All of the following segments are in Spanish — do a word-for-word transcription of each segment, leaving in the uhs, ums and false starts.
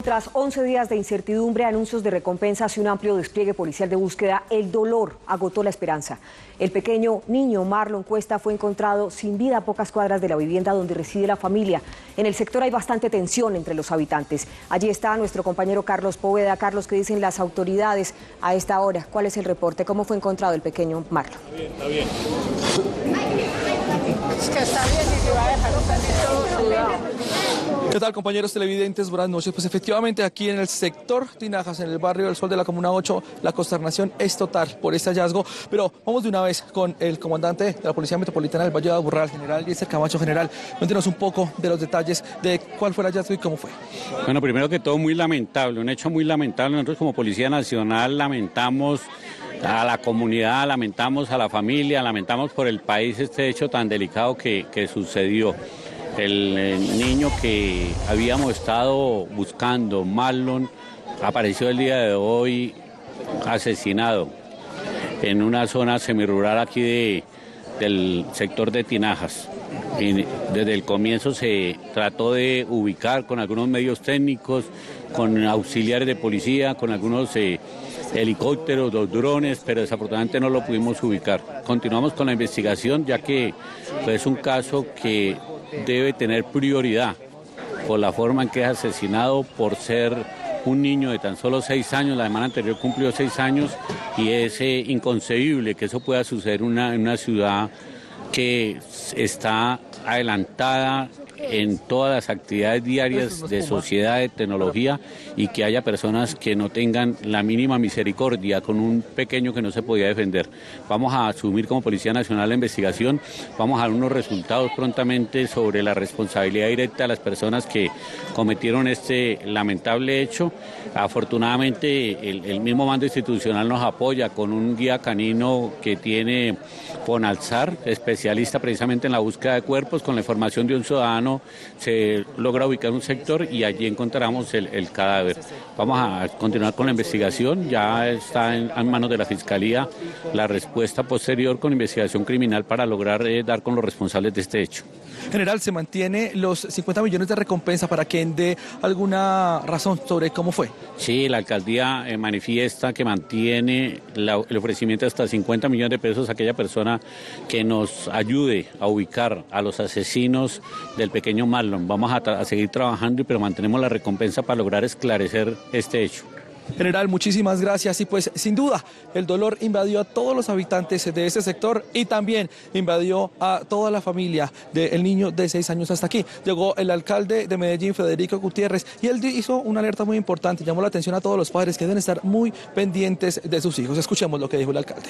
Tras once días de incertidumbre, anuncios de recompensas y un amplio despliegue policial de búsqueda, el dolor agotó la esperanza. El pequeño niño Marlon Cuesta fue encontrado sin vida a pocas cuadras de la vivienda donde reside la familia. En el sector hay bastante tensión entre los habitantes. Allí está nuestro compañero Carlos Poveda. Carlos, ¿qué dicen las autoridades a esta hora? ¿Cuál es el reporte? ¿Cómo fue encontrado el pequeño Marlon? Está bien, está bien. Es que está bien y que va a dejar un poquito sudado. ¿Qué tal, compañeros televidentes? Buenas noches. Pues efectivamente aquí en el sector Tinajas, en el barrio del Sol de la Comuna ocho, la consternación es total por este hallazgo. Pero vamos de una vez con el comandante de la Policía Metropolitana del Valle de Aburrá, el general Yesser Camacho. General, cuéntenos un poco de los detalles de cuál fue el hallazgo y cómo fue. Bueno, primero que todo, muy lamentable, un hecho muy lamentable. Nosotros como Policía Nacional lamentamos a la comunidad, lamentamos a la familia, lamentamos por el país este hecho tan delicado que, que sucedió. El, el niño que habíamos estado buscando, Marlon, apareció el día de hoy asesinado en una zona semirural aquí de, del sector de Tinajas. Y desde el comienzo se trató de ubicar con algunos medios técnicos, con auxiliares de policía, con algunos eh, helicópteros, dos drones, pero desafortunadamente no lo pudimos ubicar. Continuamos con la investigación, ya que pues, es un caso que debe tener prioridad por la forma en que es asesinado, por ser un niño de tan solo seis años. La semana anterior cumplió seis años y es eh, inconcebible que eso pueda suceder una, en una ciudad que está adelantada en todas las actividades diarias de sociedad, de tecnología, y que haya personas que no tengan la mínima misericordia con un pequeño que no se podía defender. Vamos a asumir como Policía Nacional la investigación, vamos a dar unos resultados prontamente sobre la responsabilidad directa de las personas que cometieron este lamentable hecho. Afortunadamente el, el mismo mando institucional nos apoya con un guía canino que tiene Fonalzar, especialista precisamente en la búsqueda de cuerpos. Con la información de un ciudadano se logra ubicar un sector y allí encontramos el, el cadáver. Vamos a continuar con la investigación, ya está en, en manos de la Fiscalía la respuesta posterior con investigación criminal para lograr eh, dar con los responsables de este hecho. General, ¿se mantiene los cincuenta millones de recompensa para quien dé alguna razón sobre cómo fue? Sí, la alcaldía eh, manifiesta que mantiene la, el ofrecimiento de hasta cincuenta millones de pesos a aquella persona que nos ayude a ubicar a los asesinos del pequeño Marlon. Vamos a, a seguir trabajando, pero mantenemos la recompensa para lograr esclarecer este hecho. General, muchísimas gracias. Y pues sin duda el dolor invadió a todos los habitantes de este sector y también invadió a toda la familia del niño de seis años. Hasta aquí llegó el alcalde de Medellín, Federico Gutiérrez, y él hizo una alerta muy importante, llamó la atención a todos los padres que deben estar muy pendientes de sus hijos. Escuchemos lo que dijo el alcalde.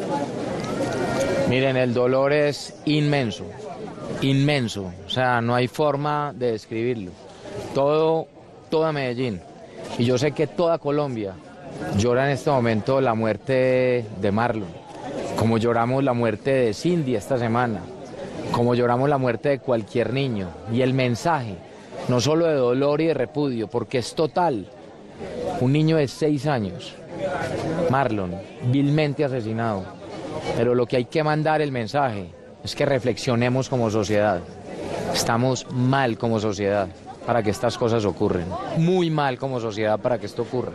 Miren, el dolor es inmenso, inmenso, o sea, no hay forma de describirlo. Todo, toda Medellín, y yo sé que toda Colombia llora en este momento la muerte de Marlon, como lloramos la muerte de Cindy esta semana, como lloramos la muerte de cualquier niño. Y el mensaje, no solo de dolor y de repudio, porque es total. Un niño de seis años, Marlon, vilmente asesinado. Pero lo que hay que mandar el mensaje es que reflexionemos como sociedad. Estamos mal como sociedad para que estas cosas ocurran. Muy mal como sociedad para que esto ocurra.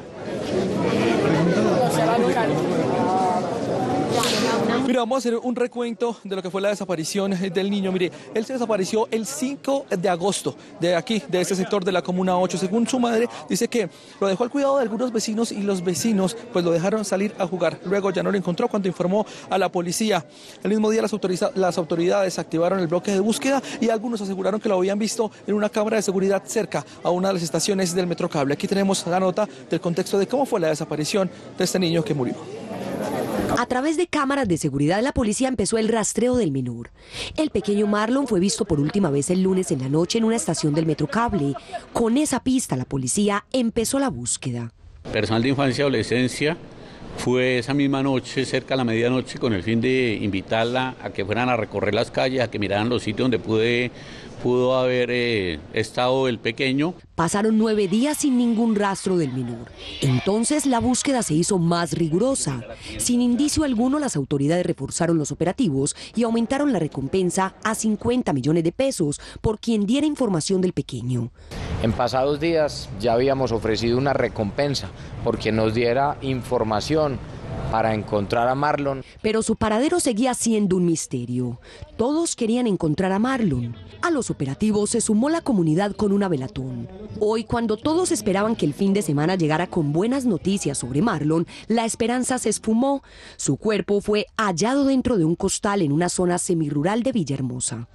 Mira, vamos a hacer un recuento de lo que fue la desaparición del niño. Mire, él se desapareció el cinco de agosto de aquí, de este sector de la Comuna ocho. Según su madre, dice que lo dejó al cuidado de algunos vecinos y los vecinos pues lo dejaron salir a jugar. Luego ya no lo encontró cuando informó a la policía. El mismo día las, las autoridades activaron el bloque de búsqueda y algunos aseguraron que lo habían visto en una cámara de seguridad cerca a una de las estaciones del Metrocable. Aquí tenemos la nota del contexto de cómo fue la desaparición de este niño que murió. A través de cámaras de seguridad, la policía empezó el rastreo del menor. El pequeño Marlon fue visto por última vez el lunes en la noche en una estación del Metrocable. Con esa pista, la policía empezó la búsqueda. Personal de infancia y adolescencia fue esa misma noche, cerca de la medianoche, con el fin de invitarla a que fueran a recorrer las calles, a que miraran los sitios donde pude, pudo haber eh, estado el pequeño. Pasaron nueve días sin ningún rastro del menor. Entonces la búsqueda se hizo más rigurosa. Sin indicio alguno, las autoridades reforzaron los operativos y aumentaron la recompensa a cincuenta millones de pesos por quien diera información del pequeño. En pasados días ya habíamos ofrecido una recompensa porque nos diera información para encontrar a Marlon. Pero su paradero seguía siendo un misterio. Todos querían encontrar a Marlon. A los operativos se sumó la comunidad con una velatón. Hoy, cuando todos esperaban que el fin de semana llegara con buenas noticias sobre Marlon, la esperanza se esfumó. Su cuerpo fue hallado dentro de un costal en una zona semirural de Villahermosa.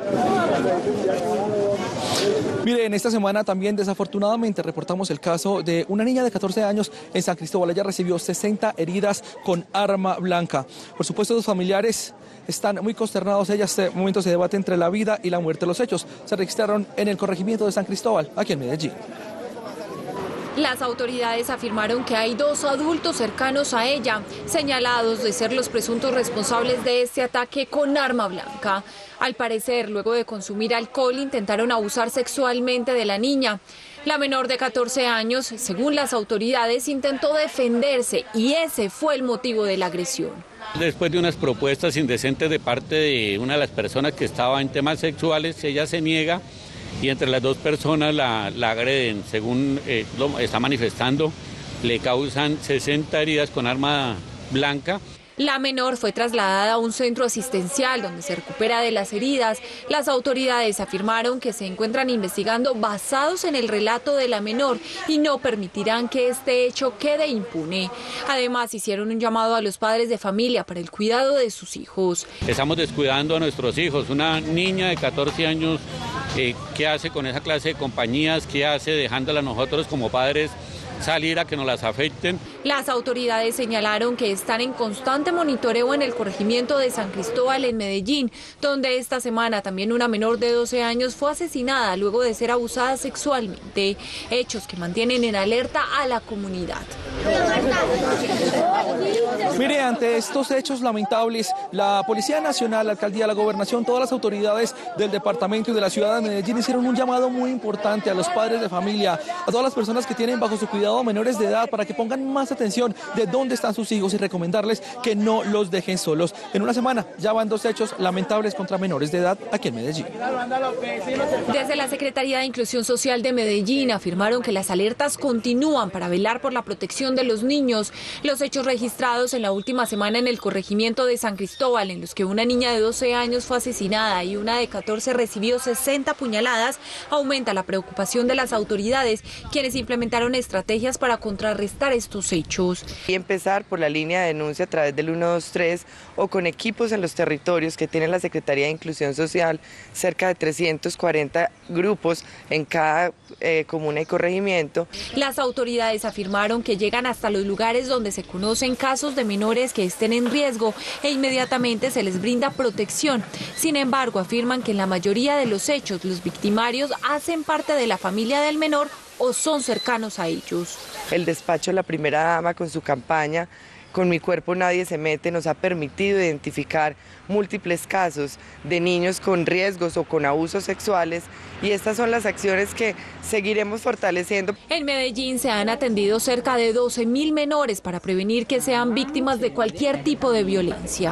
Mire, en esta semana también desafortunadamente reportamos el caso de una niña de catorce años en San Cristóbal. Ella recibió sesenta heridas con arma blanca. Por supuesto, los familiares están muy consternados. Ella, este momento se debate entre la vida y la muerte. Los hechos se registraron en el corregimiento de San Cristóbal, aquí en Medellín. Las autoridades afirmaron que hay dos adultos cercanos a ella, señalados de ser los presuntos responsables de este ataque con arma blanca. Al parecer, luego de consumir alcohol, intentaron abusar sexualmente de la niña. La menor de catorce años, según las autoridades, intentó defenderse y ese fue el motivo de la agresión. Después de unas propuestas indecentes de parte de una de las personas que estaba en temas sexuales, ella se niega. Y entre las dos personas la, la agreden, según eh, lo está manifestando, le causan sesenta heridas con arma blanca. La menor fue trasladada a un centro asistencial donde se recupera de las heridas. Las autoridades afirmaron que se encuentran investigando basados en el relato de la menor y no permitirán que este hecho quede impune. Además, hicieron un llamado a los padres de familia para el cuidado de sus hijos. Estamos descuidando a nuestros hijos. Una niña de catorce años, eh, ¿qué hace con esa clase de compañías? ¿Qué hace dejándola a nosotros como padres salir a que nos las afecten? Las autoridades señalaron que están en constante monitoreo en el corregimiento de San Cristóbal en Medellín, donde esta semana también una menor de doce años fue asesinada luego de ser abusada sexualmente, hechos que mantienen en alerta a la comunidad. Mire, ante estos hechos lamentables, la Policía Nacional, la Alcaldía, la Gobernación, todas las autoridades del departamento y de la ciudad de Medellín hicieron un llamado muy importante a los padres de familia, a todas las personas que tienen bajo su cuidado menores de edad, para que pongan más atención de dónde están sus hijos y recomendarles que no los dejen solos. En una semana ya van dos hechos lamentables contra menores de edad aquí en Medellín. Desde la Secretaría de Inclusión Social de Medellín afirmaron que las alertas continúan para velar por la protección de los niños. Los hechos registrados en la última semana en el corregimiento de San Cristóbal, en los que una niña de doce años fue asesinada y una de catorce recibió sesenta puñaladas, aumenta la preocupación de las autoridades, quienes implementaron estrategias para contrarrestar estos hechos. Y empezar por la línea de denuncia a través del uno dos tres o con equipos en los territorios que tiene la Secretaría de Inclusión Social, cerca de trescientos cuarenta grupos en cada eh, comuna y corregimiento. Las autoridades afirmaron que llegan hasta los lugares donde se conocen casos de menores que estén en riesgo e inmediatamente se les brinda protección. Sin embargo, afirman que en la mayoría de los hechos los victimarios hacen parte de la familia del menor o son cercanos a ellos. El despacho de la primera dama con su campaña Con mi cuerpo nadie se mete nos ha permitido identificar múltiples casos de niños con riesgos o con abusos sexuales, y estas son las acciones que seguiremos fortaleciendo. En Medellín se han atendido cerca de doce mil menores para prevenir que sean víctimas de cualquier tipo de violencia.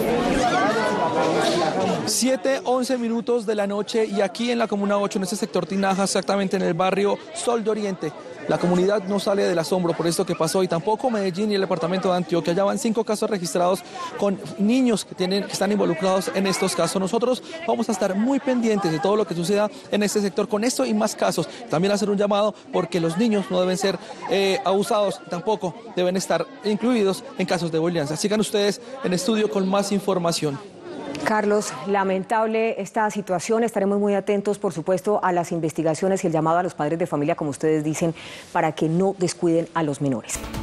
siete, once minutos de la noche y aquí en la Comuna ocho, en este sector Tinaja, exactamente en el barrio Sol de Oriente. La comunidad no sale del asombro por esto que pasó, y tampoco Medellín y el departamento de Antioquia. Ya van cinco casos registrados con niños que, tienen, que están involucrados en estos casos. Nosotros vamos a estar muy pendientes de todo lo que suceda en este sector con esto y más casos. También hacer un llamado porque los niños no deben ser eh, abusados, tampoco deben estar incluidos en casos de violencia. Sigan ustedes en estudio con más información. Carlos, lamentable esta situación. Estaremos muy atentos, por supuesto, a las investigaciones y el llamado a los padres de familia, como ustedes dicen, para que no descuiden a los menores.